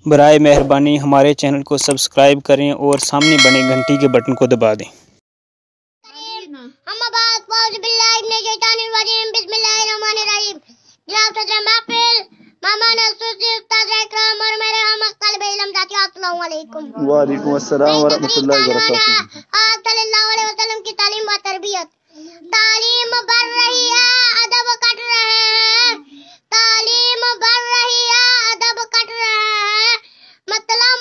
برائے مہربانی ہمارے چینل کو سبسکرائب کریں اور سامنے بنے گھنٹی کے بٹن کو دبا دیں۔ وعلیکم السلام ورحمۃ اللہ وبرکاتہ۔ آپ صلی اللہ علیہ وسلم کی تعلیم و تربیت، تعلیم بڑھ رہی ہے ادب کٹ رہے ہیں، تعلیم بڑھ رہی ہے ادب کٹ رہے ہیں، مطلب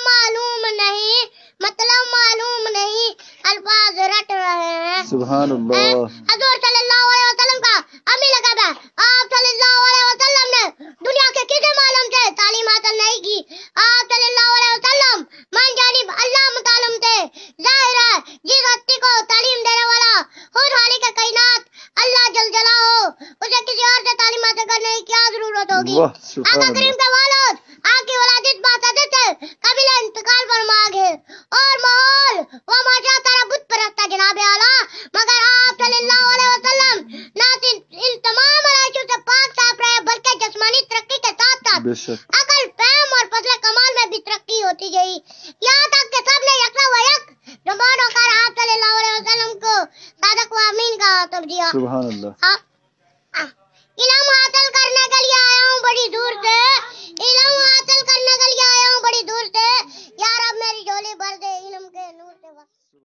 معلوم نہیں الفاظ رٹ رہے ہیں۔ سبحان اللہ۔ حضور صلی اللہ علیہ وسلم کا امی لقب ہے۔ آپ صلی اللہ علیہ وسلم نے دنیا کے کسی معلوم سے تعلیم حاصل نہیں کی۔ آپ صلی اللہ علیہ وسلم من جانب اللہ متعلم تھے۔ ظاہر ہے جس ہستی کو تعلیم دینے والا خود خالق کائنات اللہ جل جلالہ اسے کسی اور سے تعلیم حاصل کرنے کی کیا ضرورت ہوگی؟ آقا کریم کے والد آپ کی ولادت باسعادت ہے، قبیلہ انتقال پر ماغ ہے اور ماحول و معاشرہ تارا بت پرست ہے جناب اعلیٰ، مگر آپ صلی اللہ علیہ وسلم نہ صرف ان تمام علائشوں سے پاک صاف رہے بلکہ جسمانی ترقی کے ساتھ ساتھ عقل، فہم اور فضل کمال میں بھی ترقی ہوتی گئی، یہاں تک کہ سب نے یکساں و یک زبان ہو کر آپ صلی اللہ علیہ وسلم کو صادق و امین کا خطاب دیا۔ سبحان اللہ۔ انعام